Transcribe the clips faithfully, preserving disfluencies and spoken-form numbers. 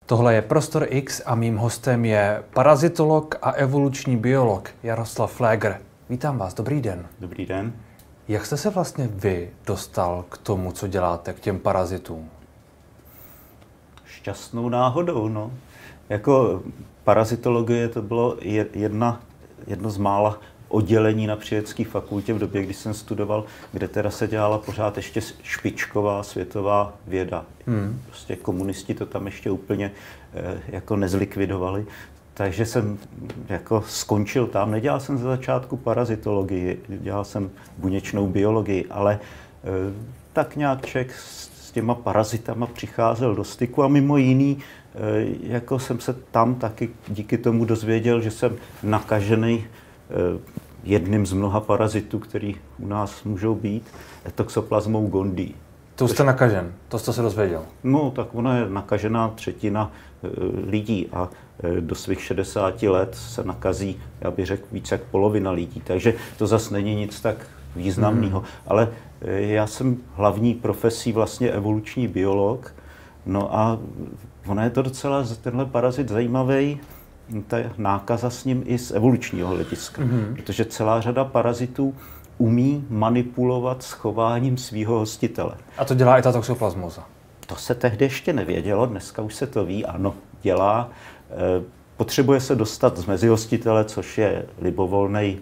Tohle je Prostor X a mým hostem je parazitolog a evoluční biolog Jaroslav Pfléger. Vítám vás, dobrý den. Dobrý den. Jak jste se vlastně vy dostal k tomu, co děláte, k těm parazitům? Šťastnou náhodou, no. Jako parazitologie to bylo jedna, jedno z mála oddělení na Přírodovědecké fakultě v době, kdy jsem studoval, kde teda se dělala pořád ještě špičková světová věda. Hmm. Prostě komunisti to tam ještě úplně eh, jako nezlikvidovali. Takže jsem jako skončil tam. Nedělal jsem ze začátku parazitologii, dělal jsem buněčnou biologii, ale eh, tak nějak člověk s, s těma parazitama přicházel do styku a mimo jiný, eh, jako jsem se tam taky díky tomu dozvěděl, že jsem nakažený jedním z mnoha parazitů, který u nás můžou být, Toxoplasmou gondii. To jste nakažen, to jste se dozvěděl? No, tak ona je nakažená třetina lidí a do svých šedesáti let se nakazí, já bych řekl, víc jak polovina lidí. Takže to zase není nic tak významného. Hmm. Ale já jsem hlavní profesí vlastně evoluční biolog, no a ona je to docela, tenhle parazit zajímavý, ta nákaza s ním i z evolučního hlediska, mm-hmm. protože celá řada parazitů umí manipulovat s chováním svého hostitele. A to dělá i ta toxoplasmoza? To se tehdy ještě nevědělo, dneska už se to ví, ano, dělá. Potřebuje se dostat z mezihostitele, což je libovolný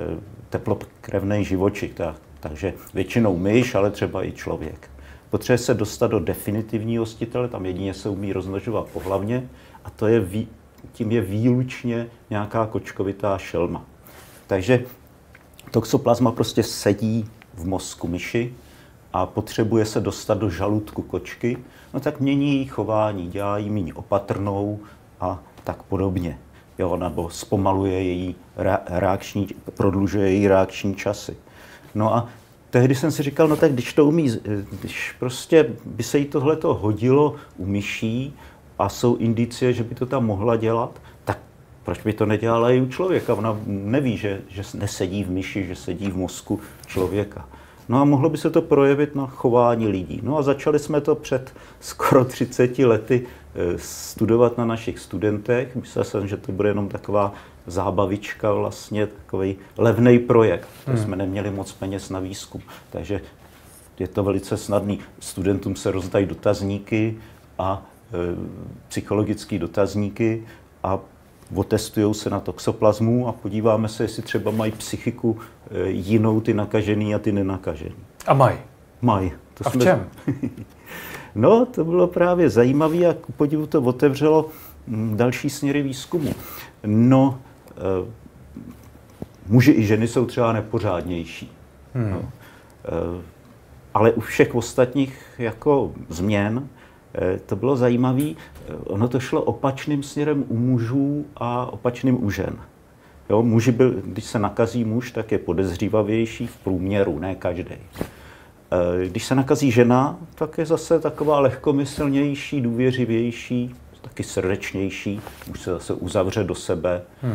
teplokrevný živočich, takže většinou myš, ale třeba i člověk. Potřebuje se dostat do definitivního hostitele, tam jedině se umí rozmnožovat pohlavně a to je vý, tím je výlučně nějaká kočkovitá šelma. Takže toxoplasma prostě sedí v mozku myši a potřebuje se dostat do žaludku kočky, no tak mění její chování, dělá ji méně opatrnou a tak podobně. Jo, nebo zpomaluje její reakční, prodlužuje její reakční časy. No a tehdy jsem si říkal, no tak když to umí, když prostě by se jí tohleto hodilo u myší, a jsou indicie, že by to tam mohla dělat, tak proč by to nedělala i u člověka? Ona neví, že, že nesedí v myši, že sedí v mozku člověka. No a mohlo by se to projevit na chování lidí. No a začali jsme to před skoro třiceti lety studovat na našich studentech. Myslel jsem, že to bude jenom taková zábavička, vlastně takový levný projekt. Hmm. Jsme neměli moc peněz na výzkum, takže je to velice snadný. Studentům se rozdají dotazníky a psychologické dotazníky a otestují se na toxoplasmu a podíváme se, jestli třeba mají psychiku jinou ty nakažený a ty nenakažený. A mají? Mají. A v čem? No, to bylo právě zajímavé a ku podivu to otevřelo další směry výzkumu. No, muži i ženy jsou třeba nepořádnější. Hmm. No, ale u všech ostatních jako změn to bylo zajímavé, ono to šlo opačným směrem u mužů a opačným u žen. Jo, muži byl, když se nakazí muž, tak je podezřívavější v průměru, ne každý. Když se nakazí žena, tak je zase taková lehkomyslnější, důvěřivější, taky srdečnější, už se zase uzavře do sebe. Hmm.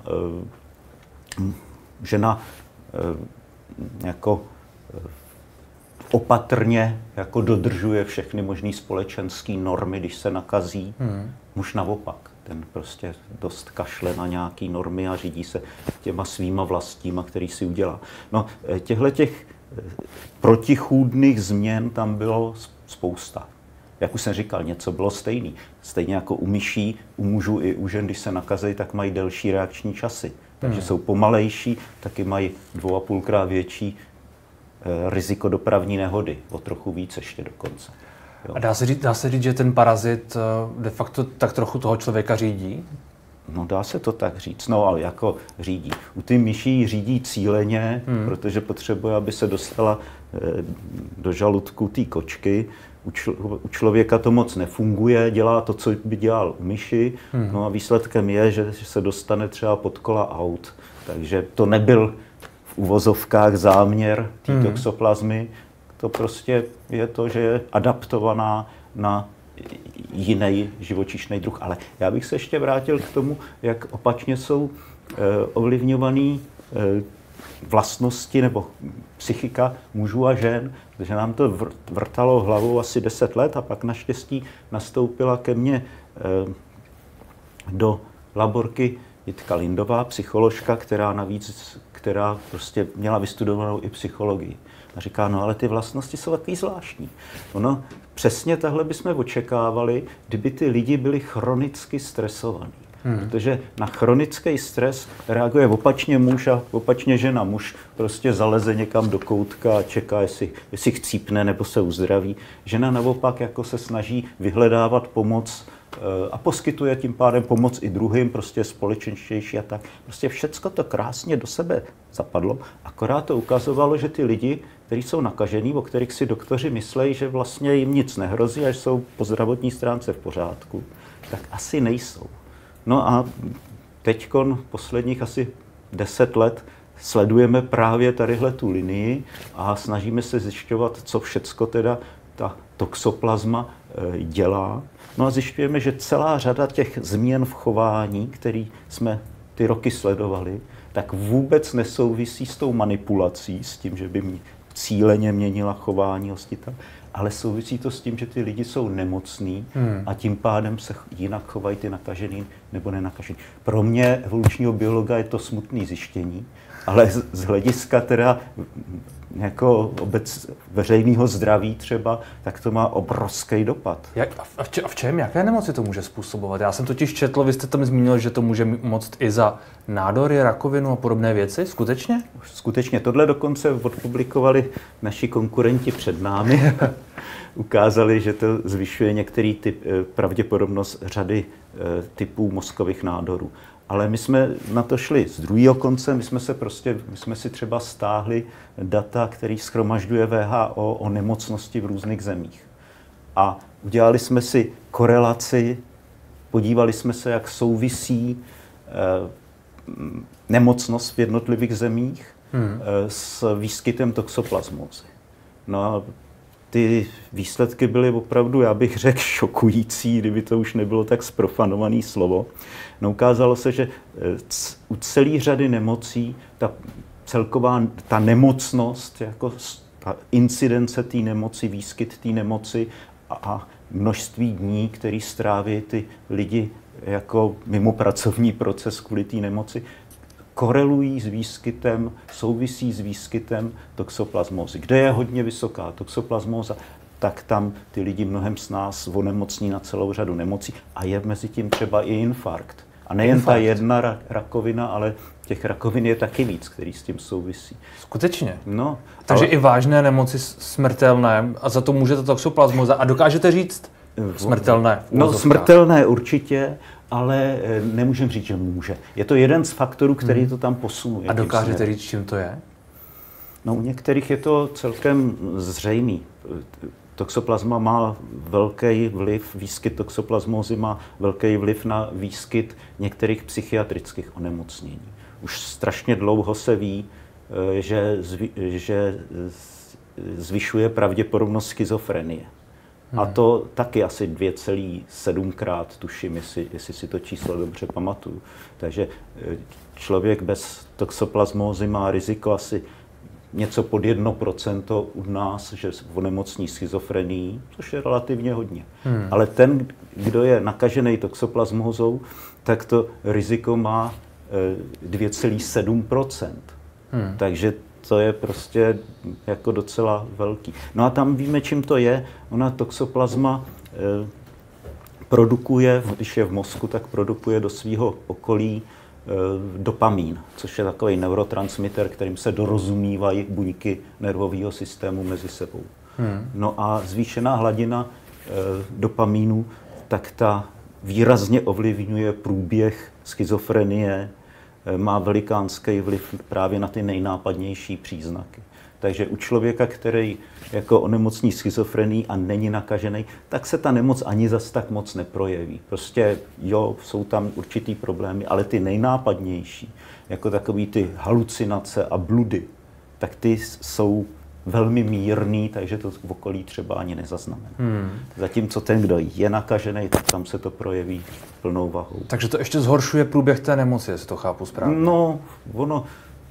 Žena jako opatrně jako dodržuje všechny možné společenské normy, když se nakazí. Hmm. Muž naopak, ten prostě dost kašle na nějaké normy a řídí se těma svýma vlastníma, který si udělá. No, těchto těch protichůdných změn tam bylo spousta. Jak už jsem říkal, něco bylo stejný. Stejně jako u myší, u mužů i u žen, když se nakazí, tak mají delší reakční časy. Takže hmm. jsou pomalejší, taky mají dvou a půlkrát větší riziko dopravní nehody, o trochu víc ještě dokonce. Jo. A dá se, říct, dá se říct, že ten parazit de facto tak trochu toho člověka řídí? No dá se to tak říct, no ale jako řídí. U ty myší řídí cíleně, hmm. protože potřebuje, aby se dostala do žaludku té kočky. U, čl- u člověka to moc nefunguje, dělá to, co by dělal u myši, hmm. no a výsledkem je, že se dostane třeba pod kola aut. Takže to nebyl v uvozovkách záměr té hmm. toxoplasmy, to prostě je to, že je adaptovaná na jiný živočišný druh. Ale já bych se ještě vrátil k tomu, jak opačně jsou eh, ovlivňovaný eh, vlastnosti nebo psychika mužů a žen, protože nám to vrtalo hlavou asi deset let a pak naštěstí nastoupila ke mně do laborky Jitka Lindová, psycholožka, která navíc, která prostě měla vystudovanou i psychologii. A říká, no ale ty vlastnosti jsou takový zvláštní. Ono, přesně tahle bychom očekávali, kdyby ty lidi byli chronicky stresovaní. Hmm. Protože na chronický stres reaguje opačně muž a opačně žena. Muž prostě zaleze někam do koutka a čeká, jestli, jestli chcípne nebo se uzdraví. Žena naopak jako se snaží vyhledávat pomoc a poskytuje tím pádem pomoc i druhým, prostě společenštější a tak. Prostě všecko to krásně do sebe zapadlo, akorát to ukazovalo, že ty lidi, kteří jsou nakažený, o kterých si doktoři myslejí, že vlastně jim nic nehrozí a že jsou po zdravotní stránce v pořádku, tak asi nejsou. No a teďkon posledních asi deset let sledujeme právě tadyhle tu linii a snažíme se zjišťovat, co všecko teda ta toxoplazma dělá. No a zjišťujeme, že celá řada těch změn v chování, které jsme ty roky sledovali, tak vůbec nesouvisí s tou manipulací, s tím, že by mě cíleně měnila chování hostitele, ale souvisí to s tím, že ty lidi jsou nemocní hmm. a tím pádem se jinak chovají ty nakažený nebo nenakažený. Pro mě, evolučního biologa, je to smutné zjištění, ale z, z hlediska teda jako obec veřejného zdraví třeba, tak to má obrovský dopad. Jak, a, v če, a v čem, jaké nemoci to může způsobovat? Já jsem totiž četl, vy jste tam zmínil, že to může moct i za nádory, rakovinu a podobné věci. Skutečně? Skutečně. Tohle dokonce odpublikovali naši konkurenti před námi. Ukázali, že to zvyšuje některý typ, pravděpodobnost řady typů mozkových nádorů. Ale my jsme na to šli z druhého konce, my jsme, se prostě, my jsme si třeba stáhli data, které shromažďuje V H O o nemocnosti v různých zemích. A udělali jsme si korelaci, podívali jsme se, jak souvisí eh, nemocnost v jednotlivých zemích hmm. eh, s výskytem toxoplasmózy. No a ty výsledky byly opravdu, já bych řekl, šokující, kdyby to už nebylo tak zprofanované slovo. No, ukázalo se, že u celé řady nemocí ta celková ta nemocnost, jako ta incidence té nemoci, výskyt té nemoci a množství dní, který stráví ty lidi jako mimo pracovní proces kvůli té nemoci, korelují s výskytem, souvisí s výskytem toxoplasmózy. Kde je hodně vysoká toxoplasmóza, tak tam ty lidi mnohem s nás onemocní na celou řadu nemocí a je mezi tím třeba i infarkt. A nejen infarkt. Ta jedna rakovina, ale těch rakovin je taky víc, který s tím souvisí. Skutečně? No. Takže ale... i vážné nemoci smrtelné a za to může ta toxoplasmóza. A dokážete říct smrtelné? No smrtelné určitě, ale nemůžeme říct, že může. Je to jeden z faktorů, který hmm. to tam posunuje. A dokážete říct, čím to je? No, u některých je to celkem zřejmý. Toxoplasma má velký vliv, výskyt toxoplasmózy má velký vliv na výskyt některých psychiatrických onemocnění. Už strašně dlouho se ví, že, zvi, že zvyšuje pravděpodobnost schizofrenie. Hmm. A to taky asi dvě celé sedm krát, tuším, jestli, jestli si to číslo dobře pamatuju. Takže člověk bez toxoplasmózy má riziko asi něco pod jedno procento u nás, že onemocní schizofrenií, což je relativně hodně. Hmm. Ale ten, kdo je nakažený toxoplasmózou, tak to riziko má dvě celá sedm procenta. Hmm. Takže to je prostě jako docela velký. No a tam víme, čím to je. Ona toxoplasma eh, produkuje, když je v mozku, tak produkuje do svého okolí eh, dopamín, což je takový neurotransmitter, kterým se dorozumívají buňky nervového systému mezi sebou. Hmm. No a zvýšená hladina eh, dopamínu, tak ta výrazně ovlivňuje průběh schizofrenie, má velikánský vliv právě na ty nejnápadnější příznaky. Takže u člověka, který jako onemocní schizofrenií a není nakažený, tak se ta nemoc ani zas tak moc neprojeví. Prostě jo, jsou tam určitý problémy, ale ty nejnápadnější, jako takový ty halucinace a bludy, tak ty jsou velmi mírný, takže to v okolí třeba ani nezaznamená. Hmm. Zatímco ten, kdo je nakažený, tak tam se to projeví plnou vahou. Takže to ještě zhoršuje průběh té nemoci, jestli to chápu správně. No, ono,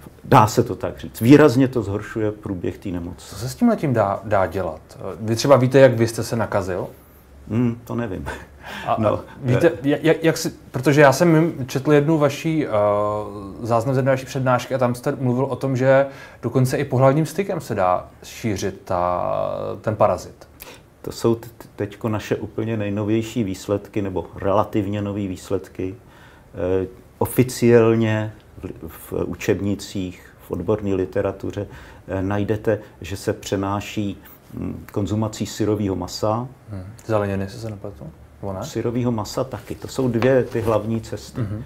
Dá se to tak říct. Výrazně to zhoršuje průběh té nemoci. Co se s tím letím dá, dá dělat? Vy třeba víte, jak vy jste se nakazil? Hmm, to nevím. A, no, a víte, jak, jak si, protože já jsem četl jednu vaší uh, záznam z jedné vaší přednášky a tam jste mluvil o tom, že dokonce i pohlavním stykem se dá šířit ta, ten parazit. To jsou teď naše úplně nejnovější výsledky, nebo relativně nové výsledky. E, oficiálně v, v učebnicích, v odborné literatuře e, najdete, že se přenáší hm, konzumací syrového masa. Hmm. Zeleniny, se se nepletu? Syrového masa taky. To jsou dvě ty hlavní cesty. Mm-hmm.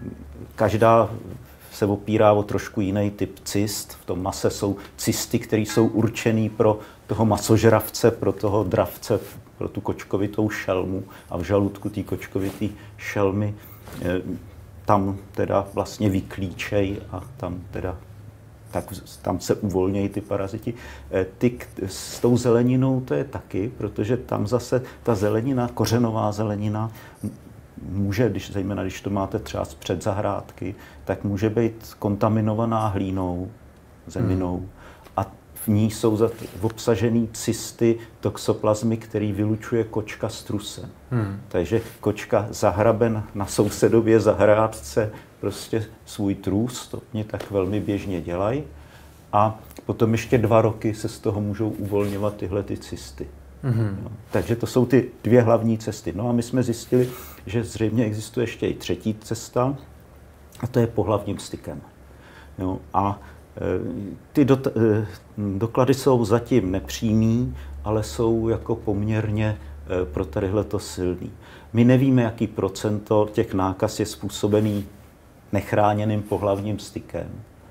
Každá se opírá o trošku jiný typ cyst. V tom mase jsou cysty, které jsou určené pro toho masožravce, pro toho dravce, pro tu kočkovitou šelmu. A v žaludku té kočkovité šelmy eh, tam teda vlastně vyklíčej a tam teda tak tam se uvolnějí ty paraziti. Ty s tou zeleninou to je taky, protože tam zase ta zelenina, kořenová zelenina, může, když, zejména když to máte třeba z předzahrádky, tak může být kontaminovaná hlínou, zeminou. Hmm. A v ní jsou obsažený cysty, toxoplazmy, který vylučuje kočka s trusem. Hmm. Takže kočka zahraben na sousedově zahrádce prostě svůj trůs, to mě tak velmi běžně dělají. A potom ještě dva roky se z toho můžou uvolňovat tyhle ty cysty. Mm-hmm. No, takže to jsou ty dvě hlavní cesty. No a my jsme zjistili, že zřejmě existuje ještě i třetí cesta, a to je pohlavním stykem. Jo, a e, ty do, e, doklady jsou zatím nepřímý, ale jsou jako poměrně e, pro tadyhleto silný. My nevíme, jaký procento těch nákaz je způsobený nechráněným pohlavním stykem.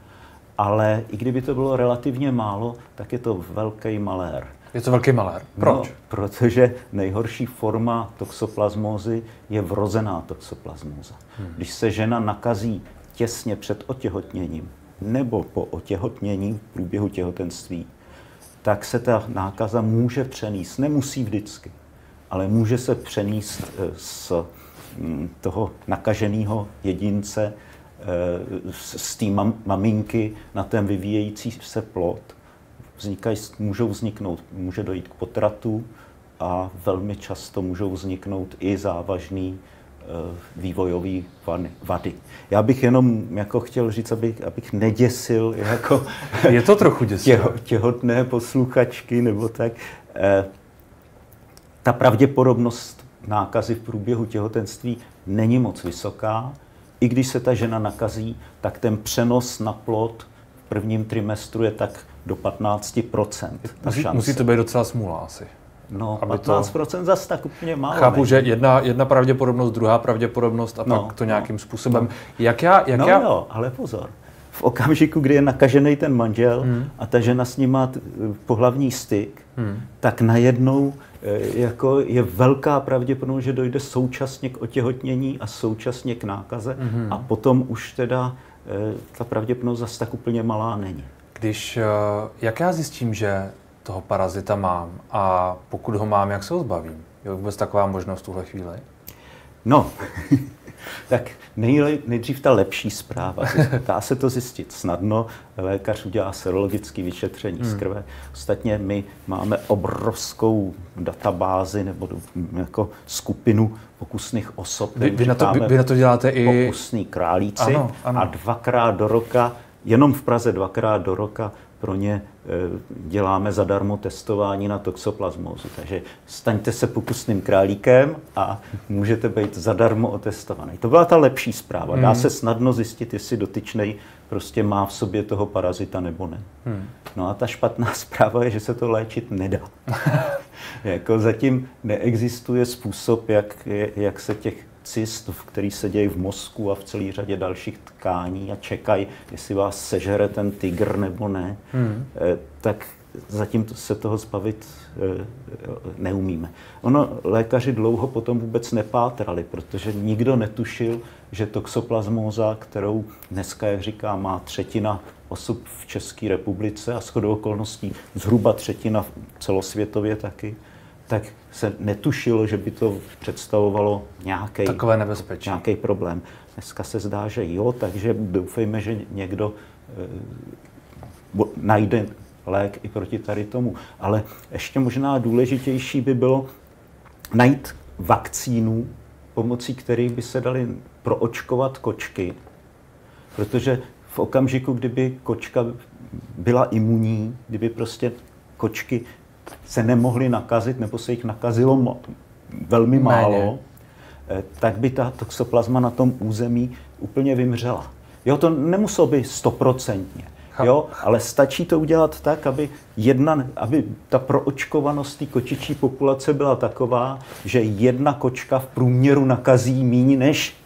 Ale i kdyby to bylo relativně málo, tak je to velký malér. Je to velký malér. Proč? No, protože nejhorší forma toxoplasmózy je vrozená toxoplasmóza. Hmm. Když se žena nakazí těsně před otěhotněním nebo po otěhotnění v průběhu těhotenství, tak se ta nákaza může přenést. Nemusí vždycky, ale může se přenést z toho nakaženého jedince z té mam, maminky na ten vyvíjející se plod. Vznikají, můžou vzniknout, může dojít k potratu a velmi často můžou vzniknout i závažný vývojové vady. Já bych jenom jako chtěl říct, abych, abych neděsil jako je to trochu děsivé. Těhotné posluchačky nebo tak. Ta pravděpodobnost nákazy v průběhu těhotenství není moc vysoká. I když se ta žena nakazí, tak ten přenos na plod v prvním trimestru je tak do patnáct procent. Musí, musí to být docela smůla asi. No, patnáct procent to... zase tak úplně málo. Chápu, ne? Že jedna, jedna pravděpodobnost, druhá pravděpodobnost a no, pak to nějakým no, způsobem. No. Jak já, jak no já... jo, ale pozor. V okamžiku, kdy je nakažený ten manžel hmm. a ta žena s ním má pohlavní styk, hmm. tak najednou jako je velká pravděpodobnost, že dojde současně k otěhotnění a současně k nákaze hmm. a potom už teda ta pravděpodobnost zase tak úplně malá není. Když, jak já zjistím, že toho parazita mám a pokud ho mám, jak se ho zbavím? Je vůbec taková možnost v tuhle chvíli? No, tak nejle, nejdřív ta lepší zpráva. Dá se to zjistit snadno. Lékař udělá serologické vyšetření hmm. z krve. Ostatně my máme obrovskou databázi nebo jako skupinu pokusných osob. Vy, vy, na to, vy, vy na to děláte i... Pokusní králíci. Ano, ano. A dvakrát do roka, jenom v Praze dvakrát do roka, pro ně děláme zadarmo testování na toxoplasmózu. Takže staňte se pokusným králíkem a můžete být zadarmo otestovaný. To byla ta lepší zpráva. Dá hmm. se snadno zjistit, jestli dotyčnej prostě má v sobě toho parazita nebo ne. Hmm. No a ta špatná zpráva je, že se to léčit nedá. Jako zatím neexistuje způsob, jak, jak se těch cyst, který se dějí v mozku a v celé řadě dalších tkání a čekají, jestli vás sežere ten tygr nebo ne, hmm. tak zatím se toho zbavit neumíme. Ono lékaři dlouho potom vůbec nepátrali, protože nikdo netušil, že toxoplasmóza, kterou dneska, jak říká, má třetina osob v České republice a shodou okolností zhruba třetina celosvětově taky, tak se netušilo, že by to představovalo nějaký, takové nebezpečí. Nějaký problém. Dneska se zdá, že jo, takže doufejme, že někdo najde lék i proti tady tomu. Ale ještě možná důležitější by bylo najít vakcínu, pomocí kterých by se daly proočkovat kočky, protože v okamžiku, kdyby kočka byla imunní, kdyby prostě kočky se nemohly nakazit, nebo se jich nakazilo velmi málo, Méně. tak by ta toxoplazma na tom území úplně vymřela. Jo, to nemuselo být stoprocentně, jo, ale stačí to udělat tak, aby, jedna, aby ta proočkovanost té kočičí populace byla taková, že jedna kočka v průměru nakazí méně než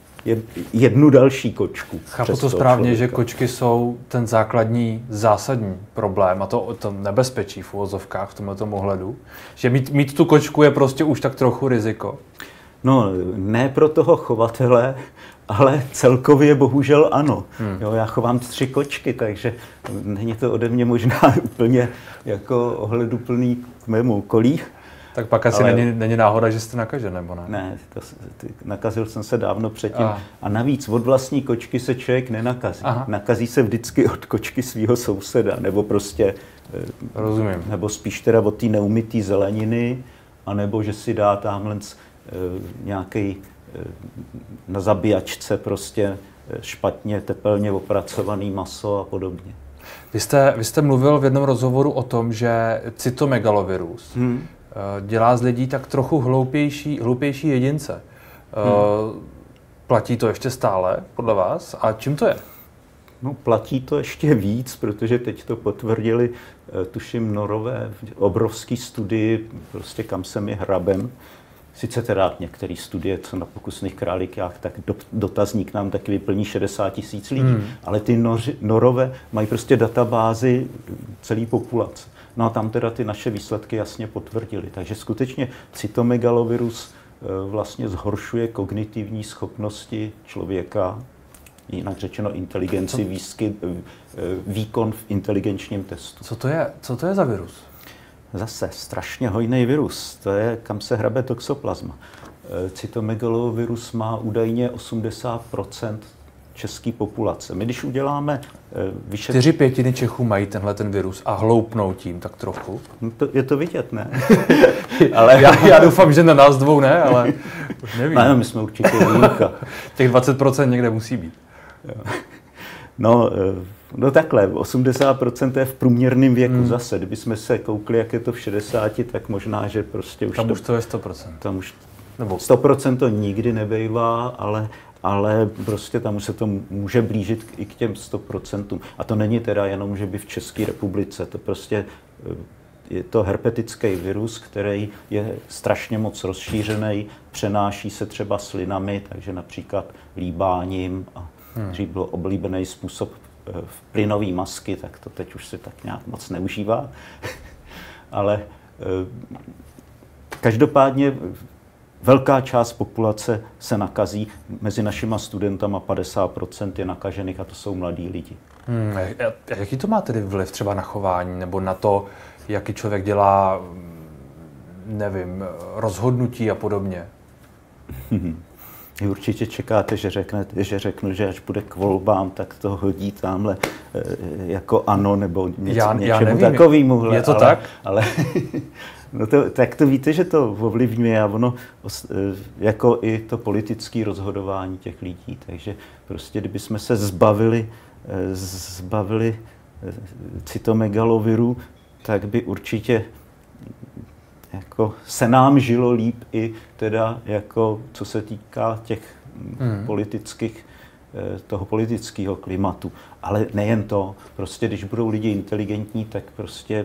jednu další kočku. Chápu to správně, člověka. Že kočky jsou ten základní, zásadní problém a to, to nebezpečí v uvozovkách v tomto ohledu, že mít, mít tu kočku je prostě už tak trochu riziko. No, ne pro toho chovatele, ale celkově bohužel ano. Hmm. Jo, já chovám tři kočky, takže není to ode mě možná úplně jako ohleduplný k mému okolí. Tak pak asi ale... není, není náhoda, že jste nakažen, nebo ne? Ne, to, ty, nakazil jsem se dávno předtím. A. a navíc od vlastní kočky se člověk nenakazí. Aha. Nakazí se vždycky od kočky svého souseda, nebo prostě... Rozumím. Nebo spíš teda od té neumytý zeleniny, anebo že si dá tamhle nějaký na zabíjačce prostě špatně, tepelně opracovaný maso a podobně. Vy jste, vy jste mluvil v jednom rozhovoru o tom, že cytomegalovirus hmm. dělá z lidí tak trochu hloupější, hloupější jedince. Hmm. Platí to ještě stále podle vás? A čím to je? No, platí to ještě víc, protože teď to potvrdili, tuším, Norové v obrovský studii, prostě kam se mi hrabem. Sice teda některé studie, co na pokusných králíkách, tak do, dotazník nám taky vyplní šedesát tisíc lidí, hmm. ale ty noři, Norové mají prostě databázy celé populace. No a tam teda ty naše výsledky jasně potvrdily. Takže skutečně cytomegalovirus vlastně zhoršuje kognitivní schopnosti člověka, jinak řečeno inteligenci, výsky, výkon v inteligenčním testu. Co to je, co to je za virus? Zase strašně hojný virus, to je, kam se hrabe toxoplasma. Cytomegalovirus má údajně osmdesát procent české populace. My když uděláme vyšetření... Čtyři pětiny Čechů mají tenhle ten virus a hloupnou tím tak trochu. No to, je to vidět, ne? ale já, já doufám, že na nás dvou ne, ale už nevím. Ne, my jsme určitě výjimka. Těch dvacet procent někde musí být. No, no takhle, osmdesát procent je v průměrném věku hmm. zase. Kdybychom se koukli, jak je to v šedesáti, tak možná, že prostě už tam to... už to je sto procent. Tam už Nebo... sto procent to nikdy nebejvá, ale, ale prostě tam už se to může blížit i k těm sto procentům. A to není teda jenom, že by v České republice, to prostě je to herpetický virus, který je strašně moc rozšířený, přenáší se třeba slinami, takže například líbáním a Hmm. dřív byl oblíbený způsob v plynové masky, tak to teď už se tak nějak moc neužívá. Ale eh, každopádně velká část populace se nakazí. Mezi našima studentama padesát procent je nakažených a to jsou mladí lidi. Hmm, a jaký to má tedy vliv třeba na chování nebo na to, jaký člověk dělá, nevím, rozhodnutí a podobně? Vy určitě čekáte, že, řeknete, že řeknu, že až bude k volbám, tak to hodí tamhle e, jako ano, nebo něco, já, něčemu já takovýmu. Je to ale, tak? Ale, no to, tak to víte, že to ovlivňuje a ono jako i to politické rozhodování těch lidí. Takže prostě kdybychom se zbavili, zbavili cytomegaloviru, tak by určitě jako se nám žilo líp i teda jako co se týká těch hmm. politických, toho politického klimatu. Ale nejen to, prostě když budou lidi inteligentní, tak prostě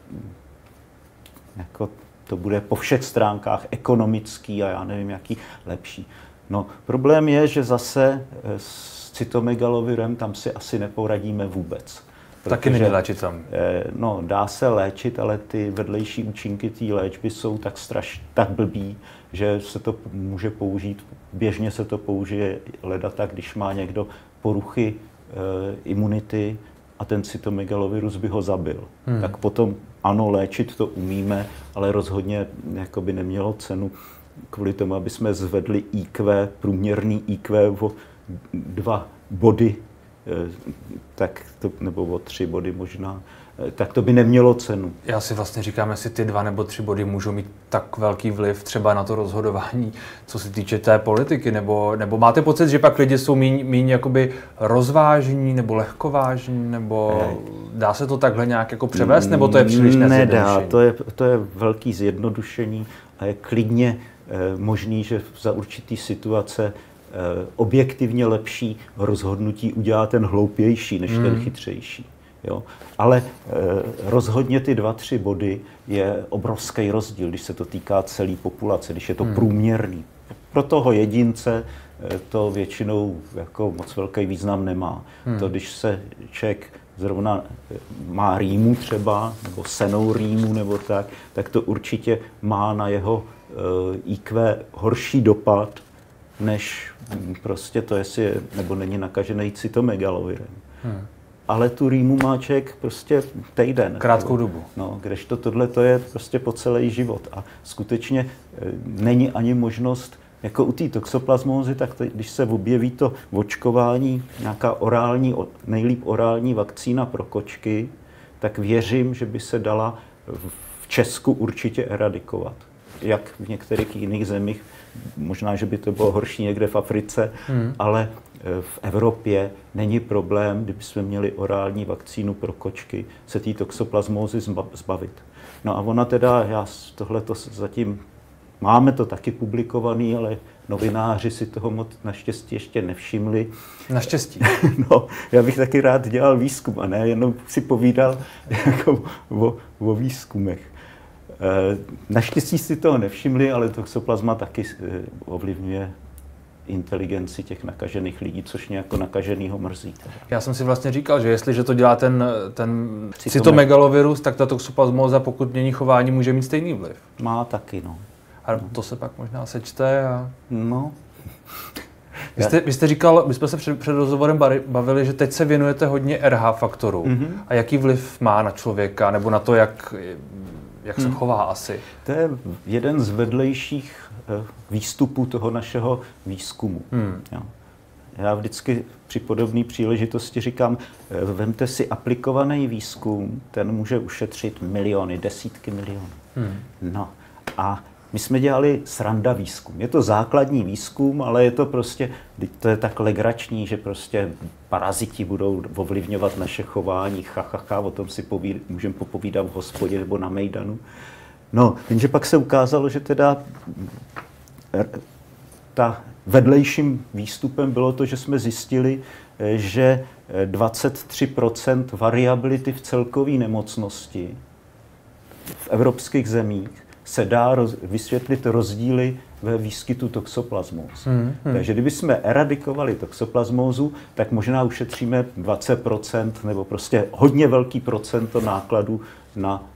jako to bude po všech stránkách ekonomický a já nevím, jaký lepší. No, problém je, že zase s cytomegalovirem tam si asi neporadíme vůbec. Taky není léčitelný. No, dá se léčit, ale ty vedlejší účinky té léčby jsou tak straš, tak blbý, že se to může použít, běžně se to použije leda tak, když má někdo poruchy e, imunity a ten cytomegalovirus by ho zabil. Hmm. Tak potom ano, léčit to umíme, ale rozhodně jako by nemělo cenu kvůli tomu, aby jsme zvedli í kvé, průměrný í kvé o dva body tak to, nebo o tři body možná, tak to by nemělo cenu. Já si vlastně říkám, jestli ty dva nebo tři body můžou mít tak velký vliv třeba na to rozhodování, co se týče té politiky, nebo, nebo máte pocit, že pak lidi jsou míň, míň jakoby rozvážní nebo lehkovážní, nebo dá se to takhle nějak jako převést, nebo to je příliš nezjednodušení? Nedá, to je, to je velký zjednodušení a je klidně eh, možný, že za určitý situace eh, objektivně lepší rozhodnutí udělá ten hloupější než hmm. ten chytřejší. Jo. Ale eh, rozhodně ty dva, tři body je obrovský rozdíl, když se to týká celé populace, když je to hmm. průměrný. Pro toho jedince eh, to většinou jako moc velký význam nemá. Hmm. To, když se člověk zrovna má rýmu třeba, nebo senou rýmu nebo tak, tak to určitě má na jeho eh, í kvé horší dopad, než prostě to, jestli je nebo není nakažený cytomegalovirem. Hmm. Ale tu rýmu má člověk prostě týden. Krátkou dobu. No, kdežto tohle to je prostě po celý život. A skutečně e, není ani možnost, jako u té toxoplasmózy, tak to, když se objeví to očkování, nějaká orální, nejlíp orální vakcína pro kočky, tak věřím, že by se dala v Česku určitě eradikovat. Jak v některých jiných zemích, možná, že by to bylo horší někde v Africe, hmm. ale v Evropě není problém, kdybychom měli orální vakcínu pro kočky, se té toxoplasmózy zbavit. No a ona teda, já tohle to zatím, máme to taky publikovaný, ale novináři si toho moc naštěstí ještě nevšimli. Naštěstí. No, já bych taky rád dělal výzkum a ne jenom si povídal jako o, o výzkumech. Naštěstí si toho nevšimli, ale toxoplasma taky ovlivňuje inteligenci těch nakažených lidí, což mě jako nakaženýho mrzí. Já jsem si vlastně říkal, že jestliže to dělá ten, ten cytomegalovirus, tak ta toxoplasmóza, pokud mění chování, může mít stejný vliv. Má taky, no. A to se pak možná sečte a... No. Vy jste, vy jste říkal, my jsme se před, před rozhovorem bavili, že teď se věnujete hodně er há faktorů. Mm-hmm. A jaký vliv má na člověka, nebo na to, jak, jak se hmm. chová asi? To je jeden z vedlejších výstupů toho našeho výzkumu. Hmm. Jo. Já vždycky při podobné příležitosti říkám, vemte si aplikovaný výzkum, ten může ušetřit miliony, desítky milionů. Hmm. No a my jsme dělali sranda výzkum. Je to základní výzkum, ale je to prostě, to je tak legrační, že prostě paraziti budou ovlivňovat naše chování, ha, ha, ha, o tom si povíd, můžeme popovídat v hospodě nebo na mejdanu. No, jenže pak se ukázalo, že teda ta vedlejším výstupem bylo to, že jsme zjistili, že dvacet tři procent variability v celkové nemocnosti v evropských zemích se dá roz, vysvětlit rozdíly ve výskytu toxoplasmózy. Hmm, hmm. Takže kdybychom eradikovali toxoplasmózu, tak možná ušetříme dvacet procent nebo prostě hodně velký procento nákladů na,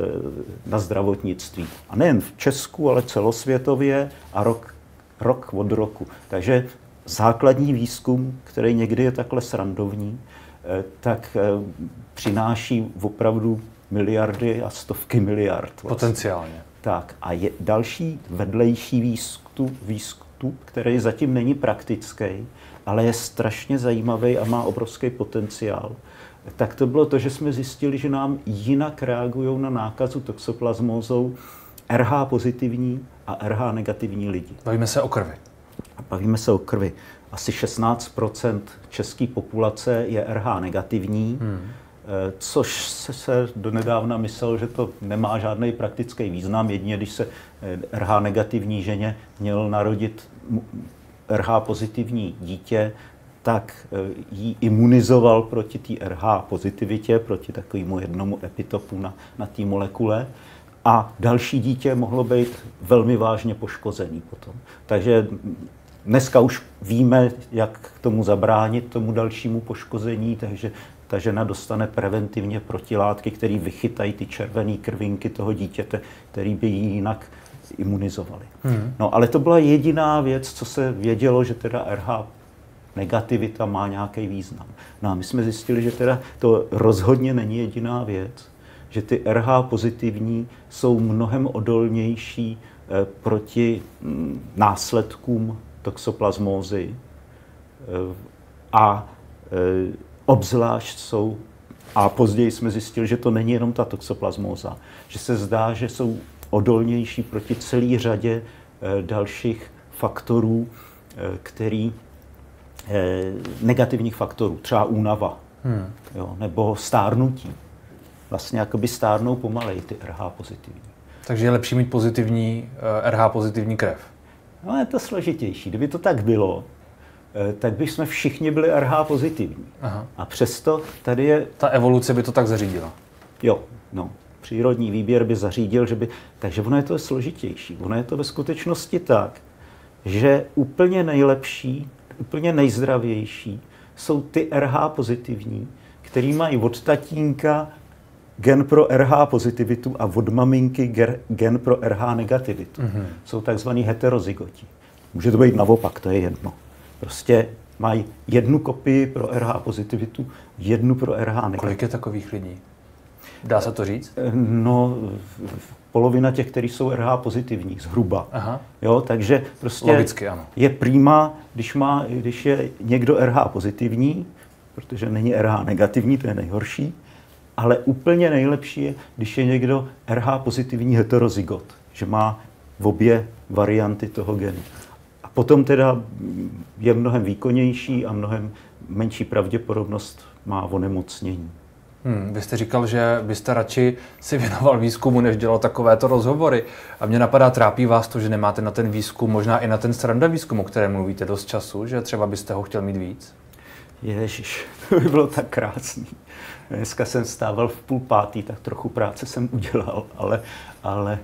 na zdravotnictví. A nejen v Česku, ale celosvětově a rok, rok od roku. Takže základní výzkum, který někdy je takhle srandovní, tak přináší opravdu miliardy a stovky miliard. Vlastně. Potenciálně. Tak a je další vedlejší výstup, výstup, který zatím není praktický, ale je strašně zajímavý a má obrovský potenciál. Tak to bylo to, že jsme zjistili, že nám jinak reagují na nákazu toxoplasmózou er há pozitivní a er há negativní lidi. Bavíme se o krvi. Bavíme se o krvi. Asi šestnáct procent české populace je er há negativní, hmm. což se, se donedávna myslel, že to nemá žádný praktický význam. Jedině, když se er há negativní ženě měl narodit er há pozitivní dítě, tak ji imunizoval proti té er há pozitivitě, proti takovému jednomu epitopu na, na té molekule. A další dítě mohlo být velmi vážně poškozený potom. Takže dneska už víme, jak k tomu zabránit, tomu dalšímu poškození, takže ta žena dostane preventivně protilátky, které vychytají ty červené krvinky toho dítěte, který by ji jinak imunizovali. Hmm. No, ale to byla jediná věc, co se vědělo, že teda er há negativita má nějaký význam. No a my jsme zjistili, že teda to rozhodně není jediná věc, že ty er há pozitivní jsou mnohem odolnější eh, proti hm, následkům toxoplasmózy eh, a obzvlášť jsou, a později jsme zjistili, že to není jenom ta toxoplasmóza, že se zdá, že jsou odolnější proti celé řadě dalších faktorů, který, negativních faktorů, třeba únava, hmm. jo, nebo stárnutí. Vlastně jakoby stárnou pomalej ty R H pozitivní. Takže je lepší mít pozitivní, R H pozitivní krev? No je to složitější. Kdyby to tak bylo, tak bychom všichni byli R H pozitivní. Aha. A přesto tady je... Ta evoluce by to tak zařídila? Jo, no. Přírodní výběr by zařídil, že by... Takže ono je to složitější. Ono je to ve skutečnosti tak, že úplně nejlepší, úplně nejzdravější jsou ty R H pozitivní, který mají od tatínka gen pro R H pozitivitu a od maminky gen pro R H negativitu. Mm-hmm. Jsou takzvaný heterozygoti. Může to být naopak, to je jedno. Prostě mají jednu kopii pro R H pozitivitu, jednu pro R H negativitu. Kolik je takových lidí? Dá se to říct? No, polovina těch, kteří jsou R H pozitivní, zhruba. Aha. Jo, takže prostě logicky, ano. Je prima, když, má, když je někdo R H pozitivní, protože není R H negativní, to je nejhorší, ale úplně nejlepší je, když je někdo R H pozitivní heterozygot, že má v obě varianty toho genu. A potom teda je mnohem výkonnější a mnohem menší pravděpodobnost má onemocnění. Hmm, vy jste říkal, že byste radši si věnoval výzkumu, než dělal takovéto rozhovory. A mě napadá, trápí vás to, že nemáte na ten výzkum, možná i na ten sranda výzkum, o kterém mluvíte, dost času, že třeba byste ho chtěl mít víc? Ježiš, to by bylo tak krásný. Dneska jsem stával v půl pátý, tak trochu práce jsem udělal, ale, ale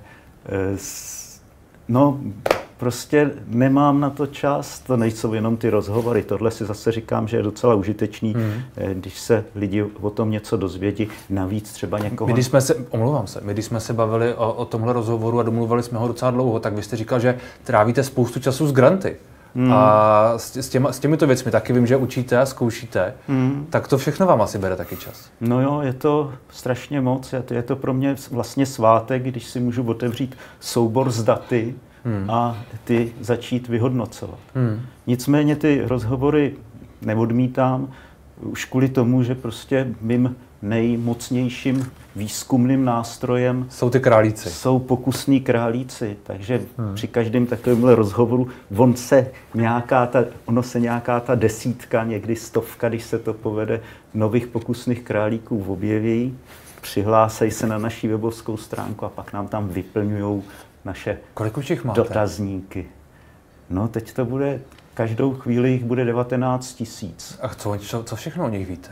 no, prostě nemám na to čas, to nejsou jenom ty rozhovory, tohle si zase říkám, že je docela užitečný, hmm. když se lidi o tom něco dozvědí, navíc třeba někoho... My když jsme se, omlouvám se, my když jsme se bavili o, o tomhle rozhovoru a domluvili jsme ho docela dlouho, tak vy jste říkal, že trávíte spoustu času s granty. Hmm. A s, s, těma, s těmito věcmi taky vím, že učíte a zkoušíte, hmm. tak to všechno vám asi bere taky čas. No jo, je to strašně moc, je to, je to pro mě vlastně svátek, když si můžu otevřít soubor s daty hmm. a ty začít vyhodnocovat. Hmm. Nicméně ty rozhovory neodmítám už kvůli tomu, že prostě mým nejmocnějším výzkumným nástrojem jsou ty králíci. Jsou pokusní králíci, takže hmm. při každém takovémhle rozhovoru on se nějaká ta, ono se nějaká ta desítka, někdy stovka, když se to povede, nových pokusných králíků objeví, přihlásejí se na naši webovskou stránku a pak nám tam vyplňují naše Kolik už jich máte? Dotazníky. No teď to bude, každou chvíli jich bude devatenáct tisíc. A co, co, co všechno o nich víte?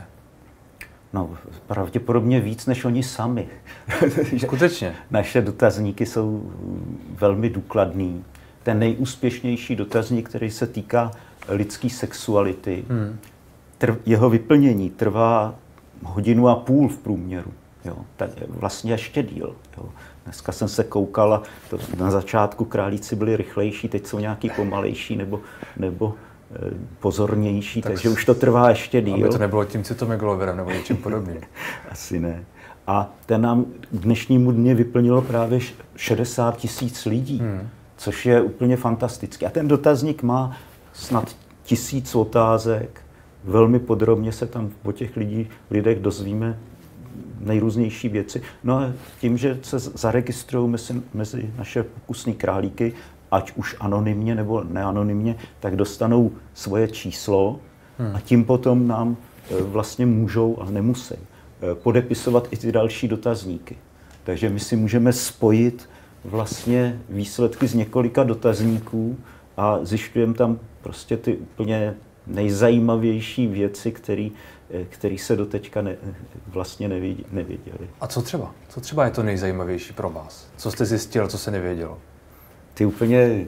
No, pravděpodobně víc než oni sami. Skutečně. Naše dotazníky jsou velmi důkladný. Ten nejúspěšnější dotazník, který se týká lidské sexuality, hmm. trv, jeho vyplnění trvá hodinu a půl v průměru. Jo, tak vlastně ještě díl. Jo. Dneska jsem se koukal a to na začátku králíci byli rychlejší, teď jsou nějaký pomalejší nebo, nebo pozornější, tak takže už to trvá ještě díl. Aby to nebylo tím cytomegalovirem nebo něčím podobným. Asi ne. A ten nám k dnešnímu dně vyplnilo právě šedesát tisíc lidí, hmm. což je úplně fantastické. A ten dotazník má snad tisíc otázek. Velmi podrobně se tam o těch lidí, lidech dozvíme nejrůznější věci. No a tím, že se zaregistrují mezi, mezi naše pokusní králíky, ať už anonymně nebo neanonymně, tak dostanou svoje číslo hmm. a tím potom nám vlastně můžou, ale nemusí, podepisovat i ty další dotazníky. Takže my si můžeme spojit vlastně výsledky z několika dotazníků a zjišťujeme tam prostě ty úplně nejzajímavější věci, které který se doteďka ne, vlastně nevěděli. A co třeba? Co třeba je to nejzajímavější pro vás? Co jste zjistil, co se nevědělo? Ty úplně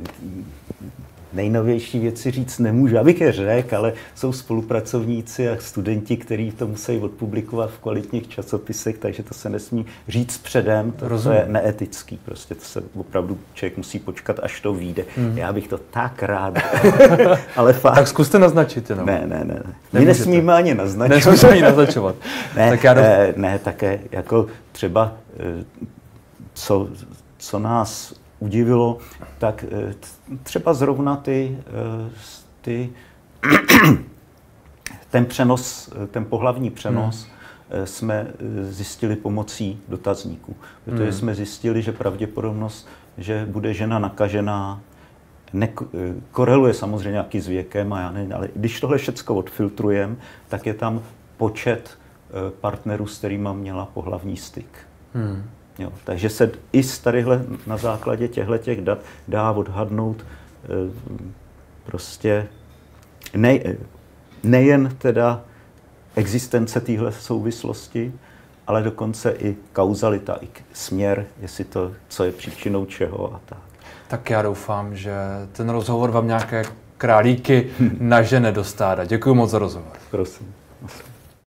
nejnovější věci říct nemůžu, abych je řekl, ale jsou spolupracovníci a studenti, kteří to musí odpublikovat v kvalitních časopisech, takže to se nesmí říct předem, to, to je neetický, prostě to se opravdu člověk musí počkat, až to vyjde. Mm. Já bych to tak rád, ale fakt. Tak zkuste naznačit jenom. Ne, ne, ne. My nesmíme ani naznačovat. Nesmíme ani naznačovat. ne, tak já do... ne, ne, také jako třeba, co, co nás udivilo, tak třeba zrovna ty, ty ten přenos, ten pohlavní přenos hmm. jsme zjistili pomocí dotazníků. Protože hmm. jsme zjistili, že pravděpodobnost, že bude žena nakažená, koreluje samozřejmě nějaký s věkem, a já nevím, ale když tohle všecko odfiltrujeme, tak je tam počet partnerů, s kterýma měla pohlavní styk. Hmm. Jo, takže se i z tadyhle, na základě těchto dat dá odhadnout prostě ne, nejen teda existence téhle souvislosti, ale dokonce i kauzalita, i směr, jestli to, co je příčinou čeho a tak. Tak já doufám, že ten rozhovor vám nějaké králíky nažene do stáda. Děkuji moc za rozhovor. Prosím.